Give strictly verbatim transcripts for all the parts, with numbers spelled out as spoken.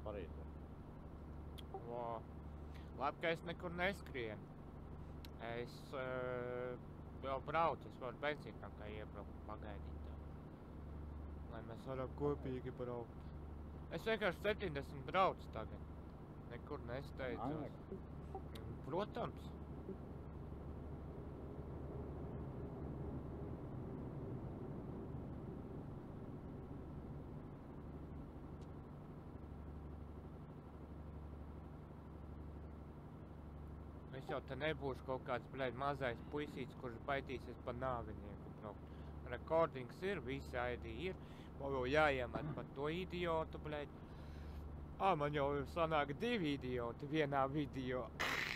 parīti. Vo. Labi, ka es nekur neskrienu. Es uh, jau braucu, es varu benzīnam kā iebraukt pagaidīt tā. Lai mēs varam kopīgi braukt. Es vienkārši septiņdesmit braucu tagad. Nekur nesteidzos. Protams. Es jau te nebūšu kaut kāds, bļaļ, mazais puisīts, kurš baidīsies pa nāvinieku braukt. Rekordings ir, visi I D ir, man jau jāiemet par to idiotu, bļaļ. Ā, man jau sanāk divi idioti vienā video.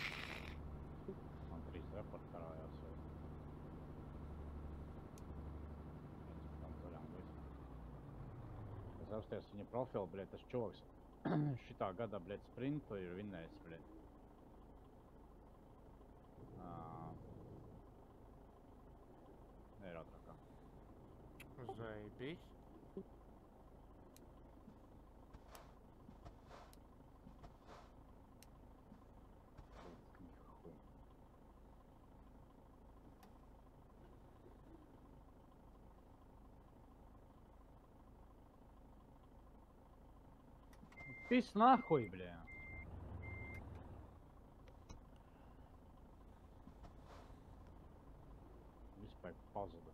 Man trīs reporti karājās. Viens tam zaļām visu. Es apsties viņa profilu, bļaļ, tas čoks. Šitā gada, bļaļ, sprintu ir vinnējis, bļaļ. Ir ātrākā. Zaibis. Пись нахуй, бля. Vispār pazuda.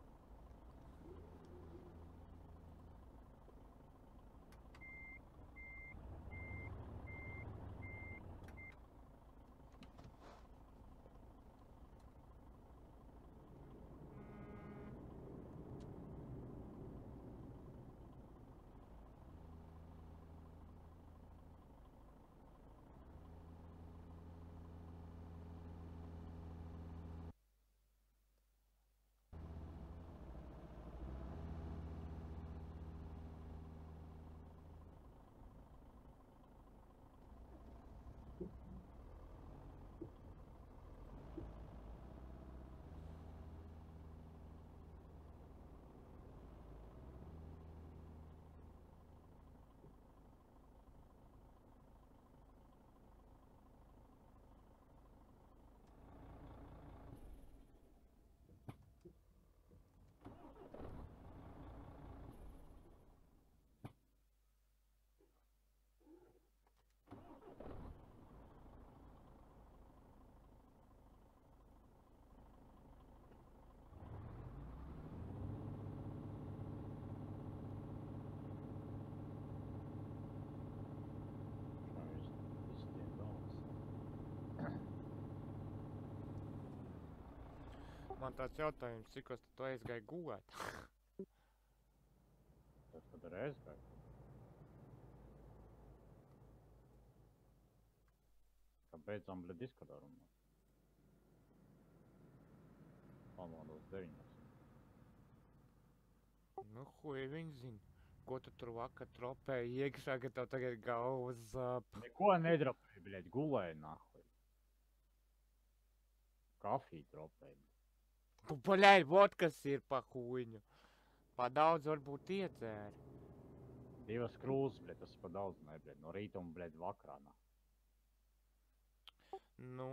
Man tāds jautājums, cikos tu aizgāji gulēt? Tas, kad ir aizgāju. Kā beidzām, bļa, Discordā runāt. Pamodos deviņos. Nu, huj, viņi zina. Ko tu tur vakar tropēji iekšā, ka tev tagad galvas zāp? Neko nedropēju, bļaļ, gulēju nahuj. Kafiju tropēju. Tu paļai, vot kas ir pa huiņu. Pa daudz varbūt iedzēri. Divas krūzes, bļaļ, tas pa daudz, ne, bļaļ, no rīta un, bļaļ, vakarā. Na. Nu...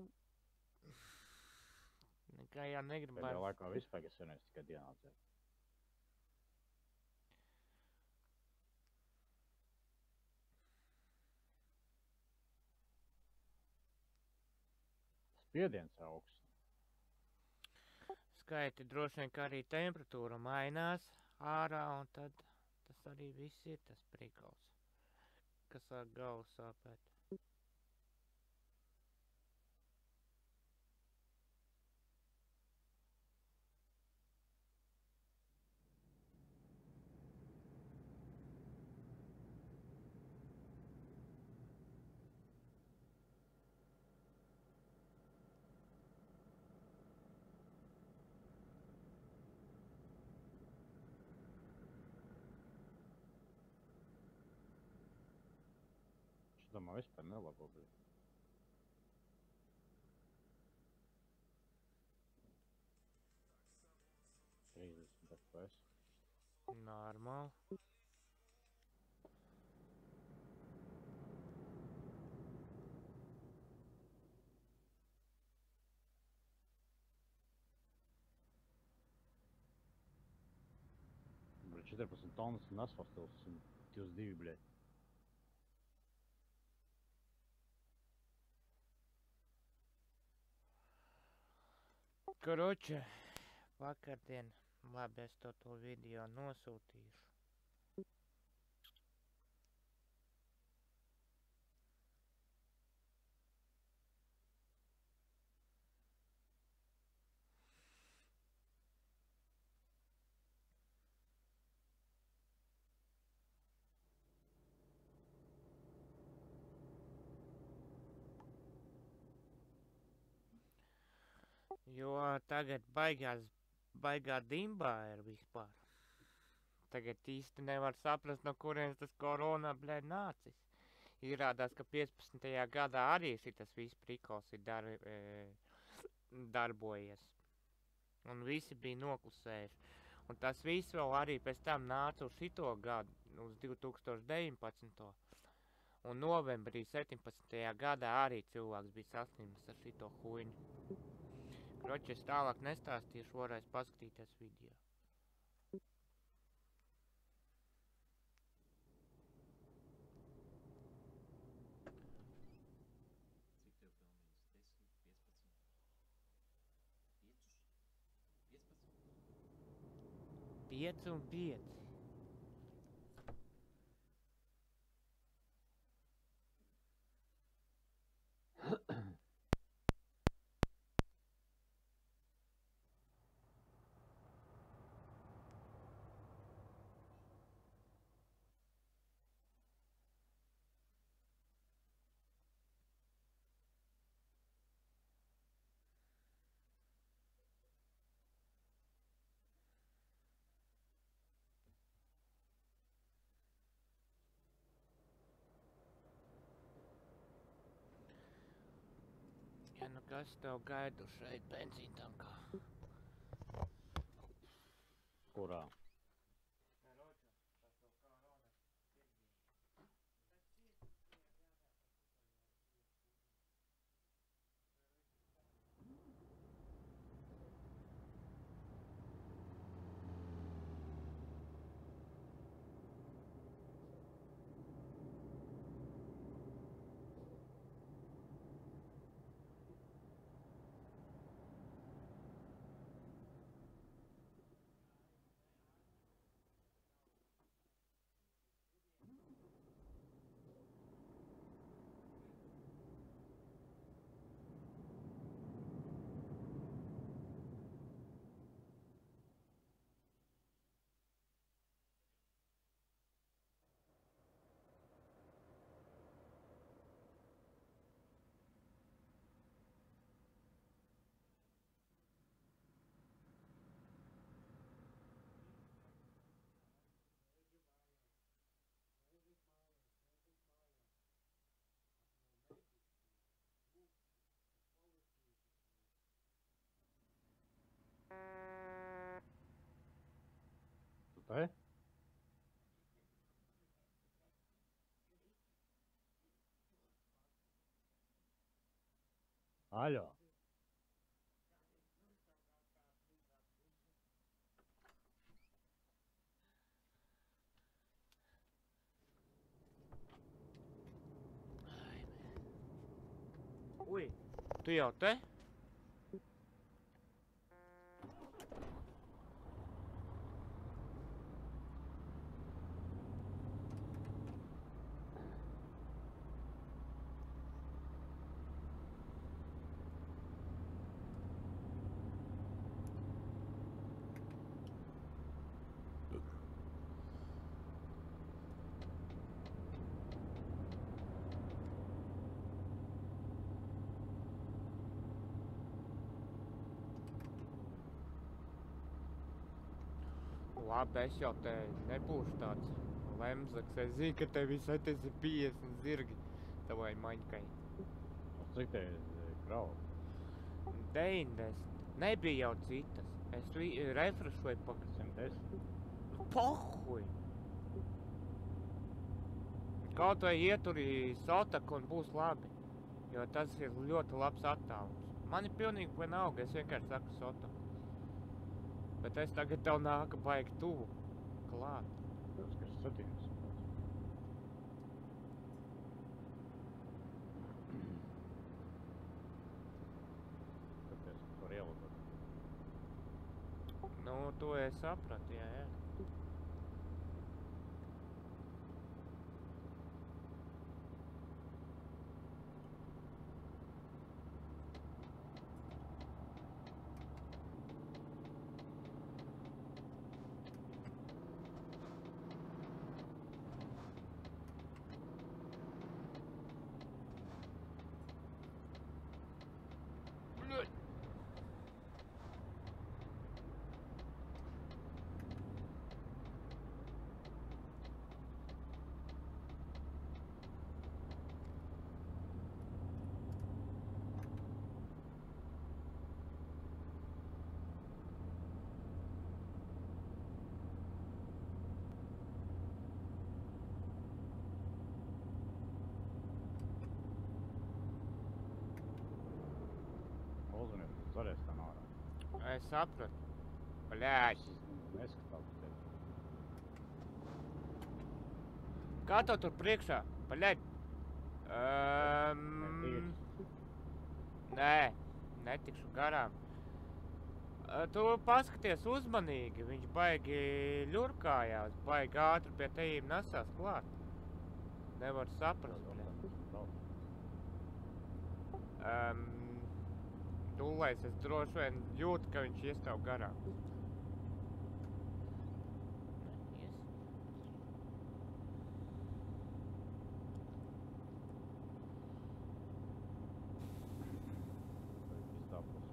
Nekā jā negribētu. Pēdējā laikā vispār, es vienreiz tikai dienā dzēru. Spiediens augsts. Skaiti droši vien, ka arī temperatūra mainās ārā, un tad tas arī viss ir tas prikals, kas sāk galvu sāpēt. Domā, vispār nelabo, bļaļ. trīsdesmit F P S. Normāli. četrpadsmit tonnas un asfaltils un divdesmit divi, bļēt. Kruče, vakardien, labi, es to to video nosūtīšu. Jo tagad baigās, baigā dimbā ir vispār. Tagad īsti nevar saprast, no kurienes tas korona, bļē, nācis. Izrādās, ka piecpadsmitajā gadā arī šitas viss prikols ir dar, e, darbojies. Un visi bija noklusējuši. Un tas viss vēl arī pēc tam nāca uz šito gadu, uz divi tūkstoši deviņpadsmito. Un novembrī septiņpadsmitajā gadā arī cilvēks bija saslimis ar šito huiņu. Kroči, es tālāk nestāstīšu, varēs paskatīties video. Pieci un pieci. Ja nu kas tev gaidu šeit benzīntankā? Kurā? Tu te? Aļo. Ui, tu jau te? Labi, es jau te nebūšu tāds lemzaks. Es zinu, ka tev visat esi piecdesmit zirgi tavai maņkai. Cik te ir kravu? deviņdesmit. Nebija jau citas. Es refrešoju pa... simt desmit. Pohuj! Kaut vai ieturi sotaku un būs labi. Jo tas ir ļoti labs attālums. Man ir pilnīgi vienalga, es vienkārši saku sotaku. Bet es tagad tev nāku baigi tuvu. klāt. Tas, kas septiņas. Tāpēc par ielūdot. Nu, to es sapratu, jā, jā. Uzvaniet, zaries tā nārā. Es sapratu. Bļāķ. Neskatās tevi. Kā tev tur priekšā? Bļāķ. Um, nē, netikšu garām. Uh, Tu paskaties uzmanīgi, viņš baigi ļurkājās, baigi ātri pie tejiem nesās klāt. Nevar saprast, bļāķ. Um, Dulais, es droši vien jūtu, ka viņš ies tev garām. Ies. Izdāpus.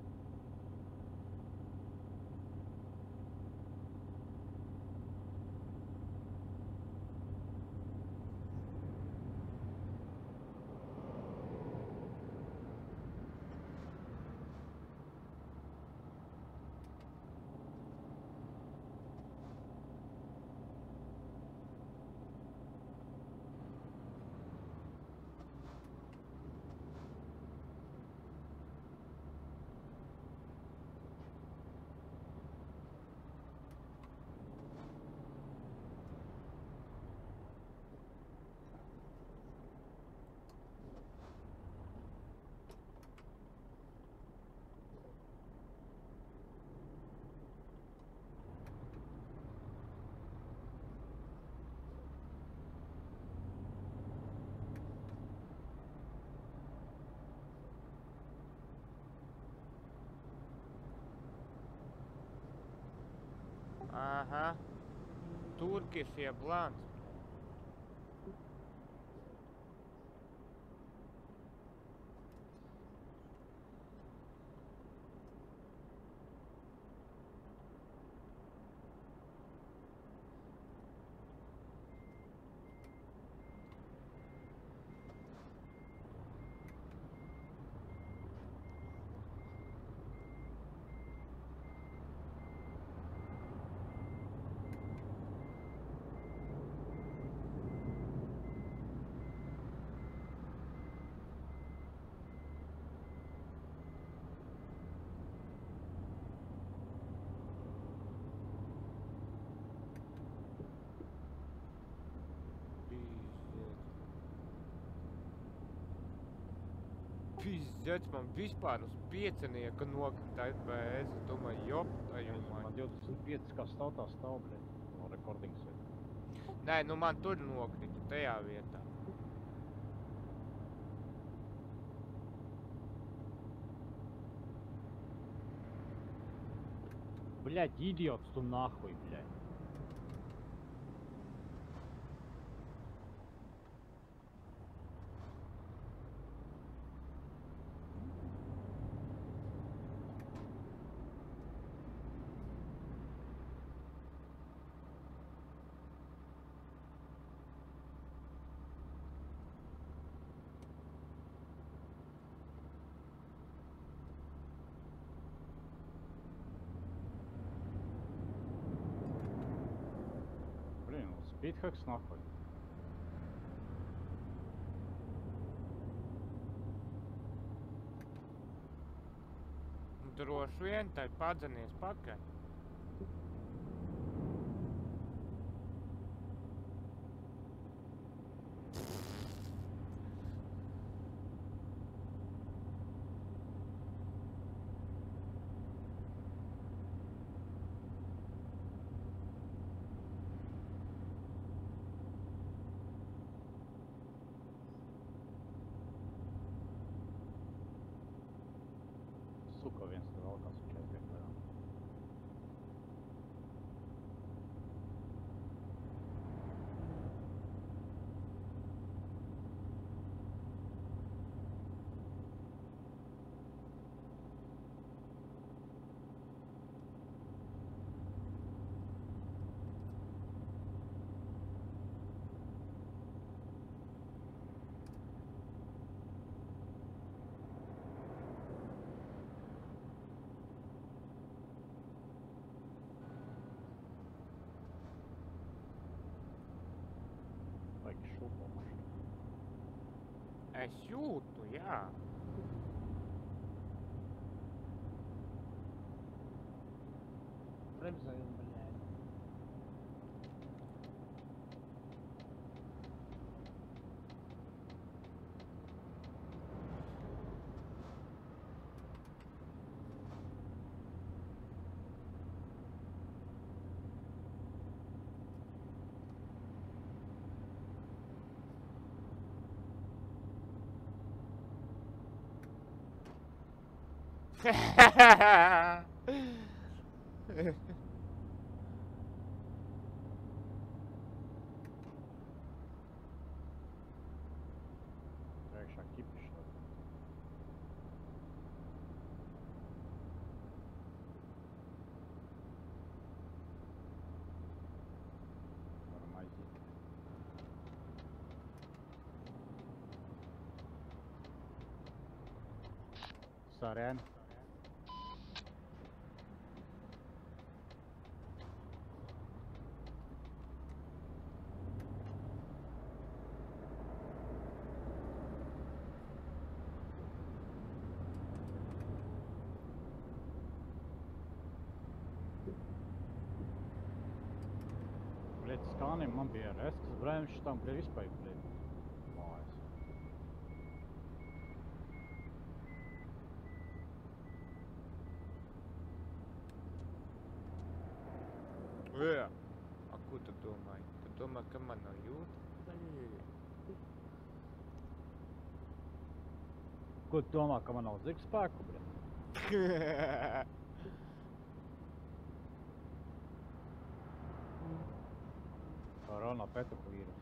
Aha. Turkish jeb blāns. Pizdec, man vispār uz piecinieka nokrita F P S. Es domāju, jop, tā jau Man man. divdesmit pieci kā stāv tā stāv, bļet. No rekordings ir. Nē, nu man tur nokrita, tajā vietā. Блядь, идиот, что нахуй, блядь. Блин, спидхакс нахуй. Nu, droši vien, tai padzenies pakaļ. ko viens tur vēl kāds četri tiek garām. Vajag šūpo mašīnu. Es jūtu, jā. Bremzēju, bļēd. Priekšā kipiši tad. Varam aiziet. Sarēn. Блядь, сканим, man bija reskas bremžs, tam, блядь, vispār, блядь, mājas. Jā. A, ko tu domāji? Tu domā, ka man nav jūta? Ko tu domā, ka man nav zigs spēku, blядь? Korona petuku vīrus.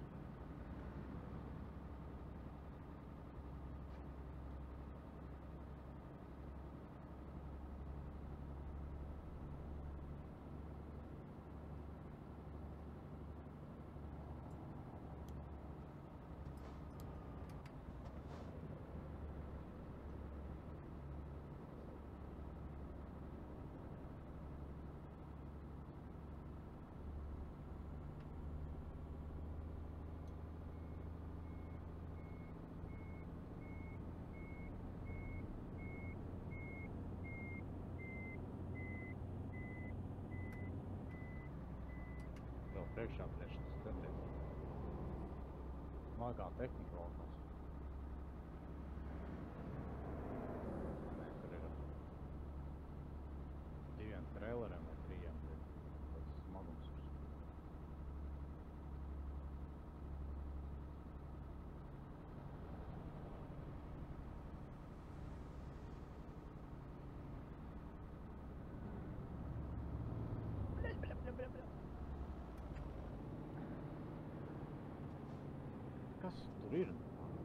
Vēl priekšā, blядь, šis skaties. Smagā tehnika valkās. Nē, tur ir diviem traileriem vai trījiem, blядь, tāds smagums ir. Bļēd, bļēd, bļēd, bļēd, bļēd. Kas tur ir?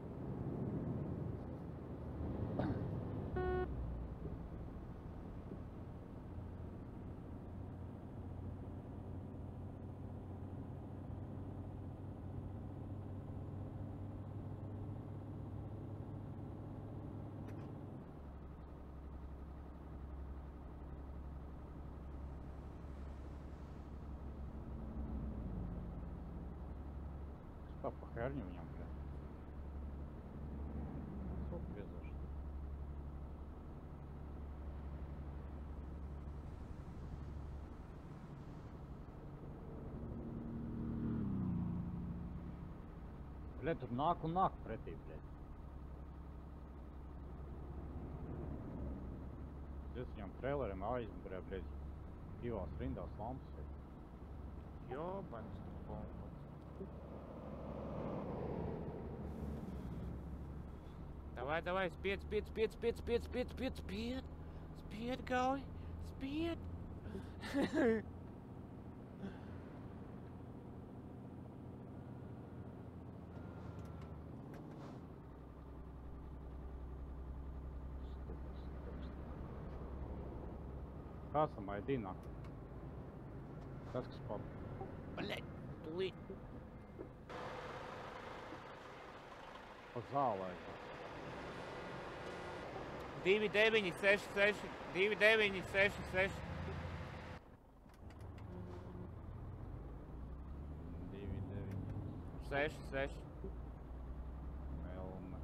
Kā pa herņu viņam, bļa? Сколько везешь? Блядь, tur nāk un nāk pretī, blядь. Es viņam traileriem aizmugurē, blядь, divās rindās lampas ir. Jobans tu bomba. Давай, давай, спец, спец, спец, спец, спец, спец, спец, спец. Spied, Gauj! Spied! Kā samaidīnā? Tas, kas pa... Bļaļ, tūlīt. pa zālē. divi deviņi seši seši, divi deviņi seši seši. divi deviņi. seši seši. Melna.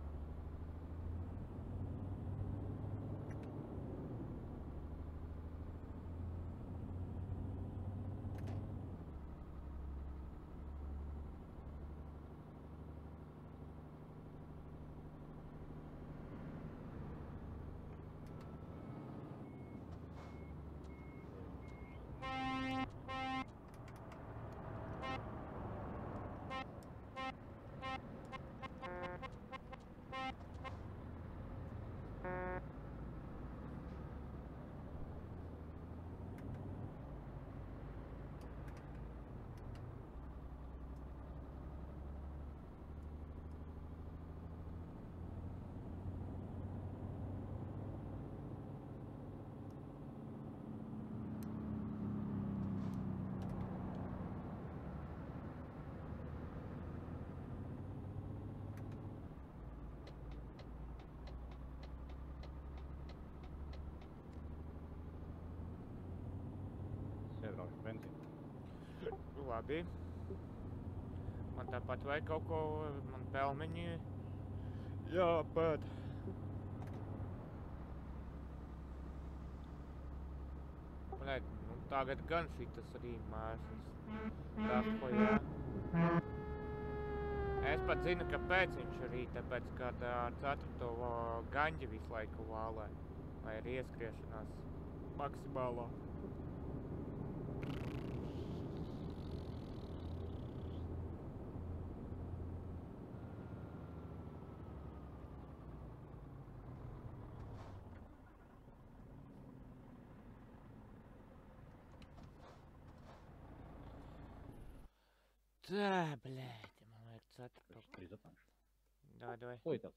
Iebraukšu benzīnu. Labi. Man tāpat vajag kaut ko, man pelmeņi jāpēd. Bļaļ, nu tagad gan šitas arī mēsas. Tas, ko jā. Es pat zinu, kāpēc viņš arī, tāpēc, kad ar ceturto gaņģi visu laiku vālē. Vai ir ieskriešanās maksimālā. Tā, blēdi, man vajag ceturto. Pēc trīs atnākšu. Davai, davai. Ko ir tas?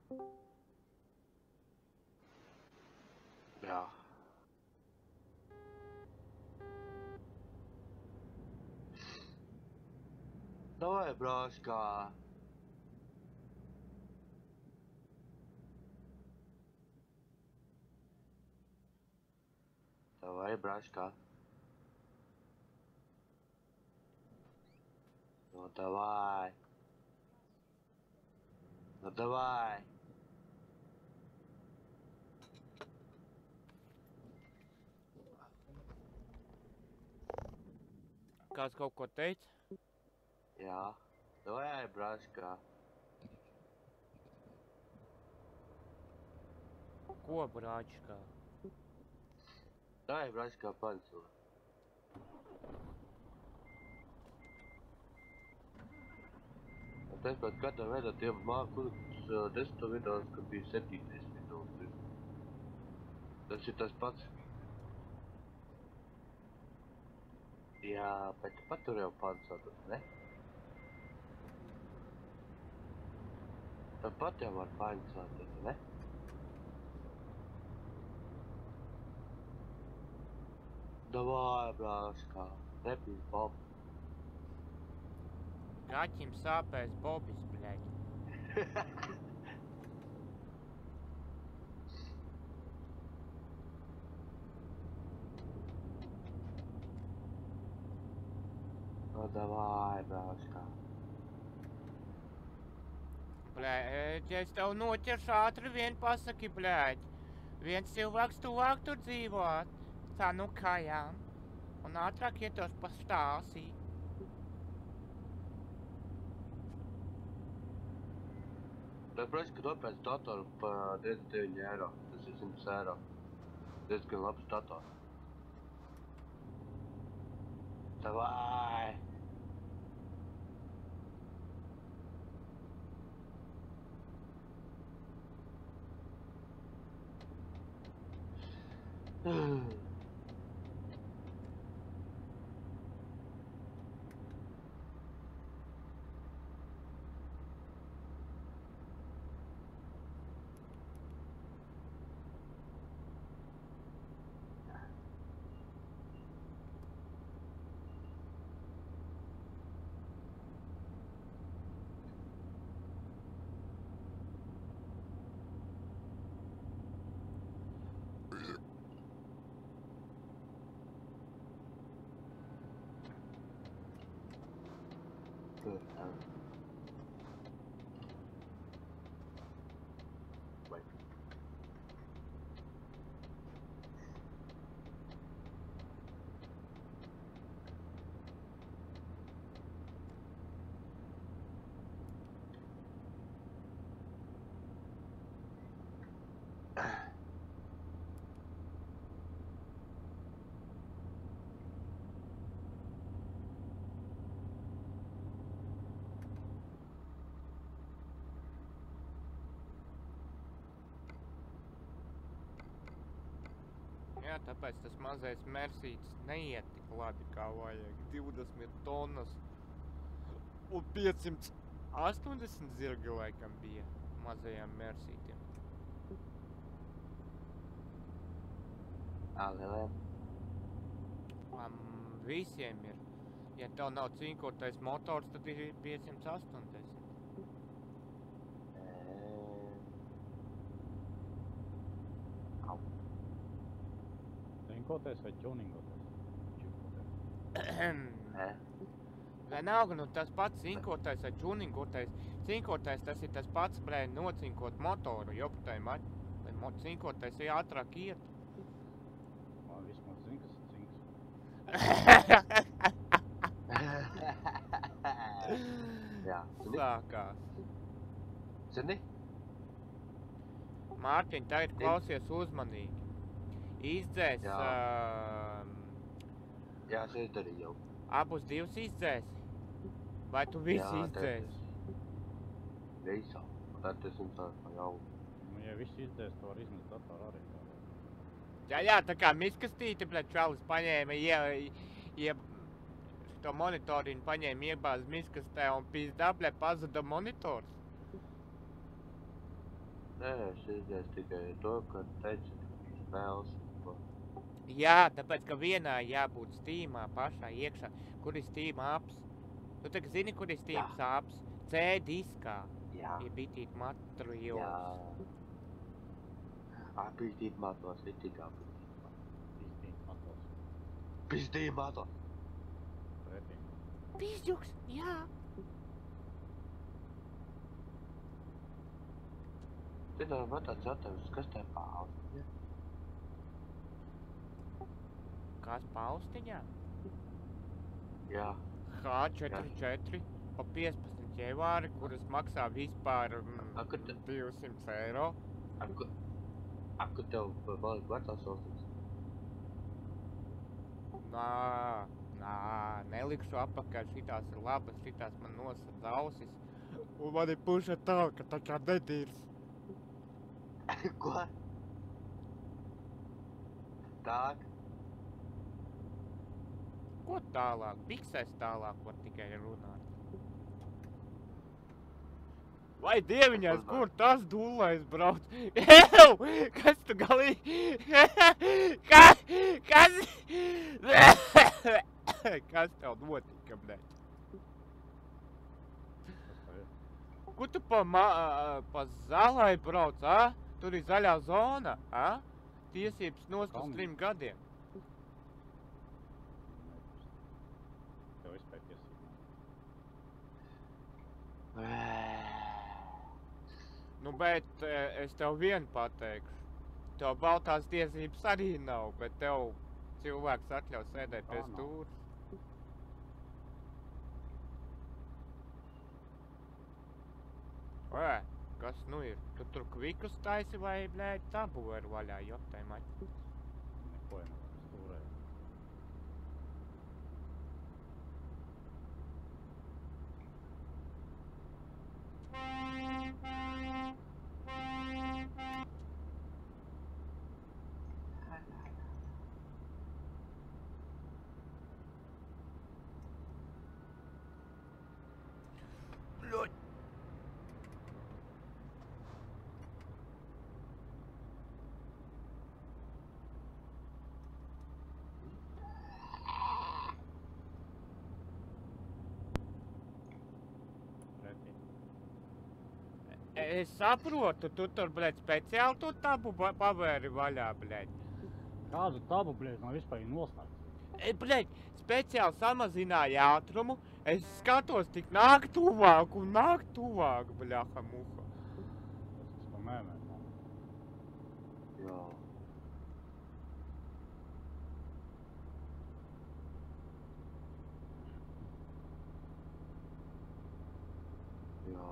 Jā. Давай, брошка. Давай, брошка. Ну давай. Ну давай. Kāds kaut ko teica? Jā. Давай, брошка. Ko, brāčkā? Давай, брошка, панцу. Tas pat kādā veidā tie māku desmit minūtes, kad bija septiņdesmit minūtes. Tas ir tas pats. Jā, bet pat tur jau pancātas, ne? Tāpat jau var pancātas, ne? Davai, brāškā, nepīd Bob. Kaķim sāpēs Bobis, bļaļ. No, davai, brāškā. Bļaļ, ja es tev noķeršu ātri vien pasaki, bļaļ. Viens cilvēks tuvāk tur dzīvot. Tā nu kājām. Un ātrāk ietos pa stāsī. Bet, brāška, nopēc datoru par desmit deviņi eiro. Tas ir simts eiro. Diezgan labs dators. Davai! Vai. Jā, tāpēc tas mazais Mersītis neiet tik labi kā vajag. divdesmit tonnas un piecsimt astoņdesmit zirgi laikam bija mazajām Mersītiem. Ālieliem. Um, visiem ir. Ja tev nav cinkotais motors, tad ir piecsimt astoņdesmit. Au. Cinkotais vai tuningotais? Nē. Vienalga, nu tas pats cinkotais vai tuningotais. Cinkotais tas ir tas pats, blē, nocinkot motoru, joputai maļ. Lai mo cinkotais ir ātrāk iet. Man vismaz zin, kas ir cinks. Jā, zini? Sākās. Zini? Mārtiņ, tagad klausies uzmanīgi. Izdzēs, Jā. uh, Jā, es izdarīju jau. abus divus izdzēsi? Vai tu visu Jā, izdzēsi? Visu. Tad es jums tā jau. Nu, ja viss izdēs, to var izmest datoru arī. Jā, jā, tā kā miskastīte, bļaļ, čalis paņēma, ie, ie, to monitoriņu paņēma, iebāz miskastē un pizdā, bļaļ, pazuda monitors. Nē, es izdzēsu tikai to, ka teici, ka spēles. ko. Jā, tāpēc, ka vienā jābūt Steamā pašā iekšā. Kur ir Steam apps? Tu tagad zini, kur ir Steam Jā. apps? C diskā. Jā. Ir bitīt materiāls. Jā. Apīstīt matos, ir tik apīstīt. Pīstīt matos. Pīstīt matos. Pretī. Pīzdjuks, jā. Zinu, man tāds jautājums, kas te paustiņa? Kas paustiņā? Jā. H četrdesmit četri pa piecpadsmit ķevāri, kuras maksā vispār mm, A, kur te- divsimt eiro. Aku, aku tev paliek vecās valsts. Nā, nā, nelikšu apakaļ, šitās ir labas, šitās man nosadz ausis. Un man ir puša tā, ka tā kā nedīrs. Ko? Tak. Ko tālāk? Biksēs tālāk var tikai runāt. Vai dieviņās, kur tas dullais brauc? Ew! Kas tu galīgi? Kas? Kas? Kas tev notika, bļaļ? Kur tu pa, ma pa zālai brauc, a? Tur ir zaļā zona, a? Tiesības nost uz Kalni. trim gadiem. Tev vispār tiesības. Nu, bet e, es tev vienu pateikšu. Tev baltās tiesības arī nav, bet tev cilvēks atļaus sēdēt Tā pie nav. stūres. Ē, kas nu ir? Tu tur kvikus taisi vai, blēģi, tabu var vaļā, jotai maķi? Neko jau nav stūrē. Bļoļ! Pretī. Es saprotu, tu tur, blēģi, speciāli tu tabu pa- pavēri vaļā, blēģi. Kādu tabu, bļēd, man vispār ir noslēgts. E, blēģi, speciāli samazināja ātrumu. Es skatos, tik nāk tuvāk un nāk tuvāk, bļaha muha. Tas pa mēmēm nav. Jā. Jā.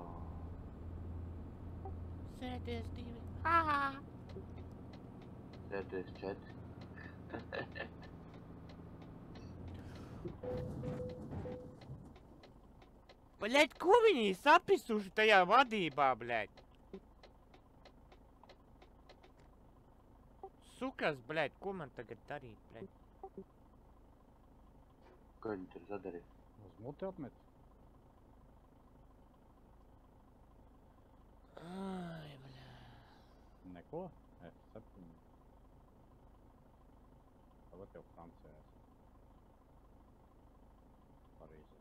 Sēdies divi. Hā! Sēdies četri. Bļaļ, ko viņi sapisuši tajā vadībā, bļaļ? Sukas, bļaļ, ko man tagad darīt, bļaļ? Ko viņi tur sadarīja? Uz muti apmet. Ai, bļaļ. Neko? F septiņi. Tagad jau Francijā esmu. Parīzē.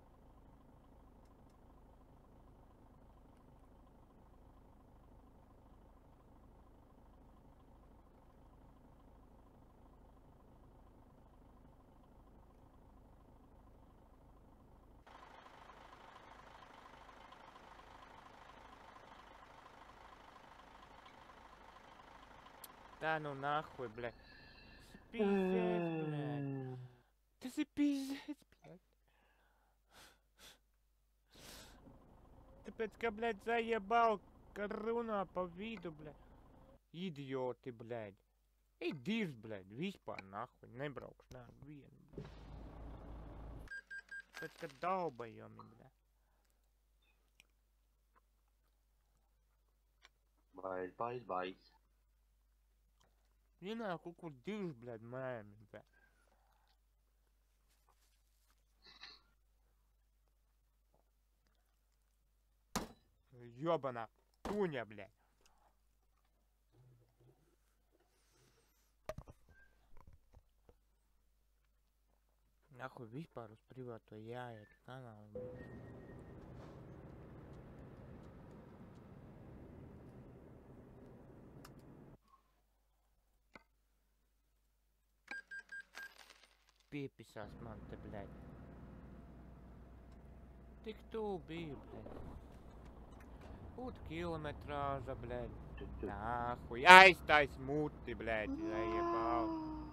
Tā nu nahuj, bļaļ. Tas ir pīzēts, bļaļ. Tas ir pīzēts, bļaļ. Tāpēc, ka, bļaļ, zajebal, ka runā pa vidu, bļaļ. Idioti, bļaļ. Ej divs, bļaļ, vispār nahuj, nebraukšu nā vienu, bļaļ. Tāpēc, ka daubajami, bļaļ. Bais, bais, bais. Ienāk kaut kur divs, bļaļ, mēmi, bļaļ. Jobanā tuņa, bļaļ. Nahuj vispār uz privāto jāiet kanālu. Piepisās man te, bļaļ. Tik tūl biju, bļaļ. Būt kilometrāža, bļaļ. Nahuj, aiztais muti, bļaļ, zajebal.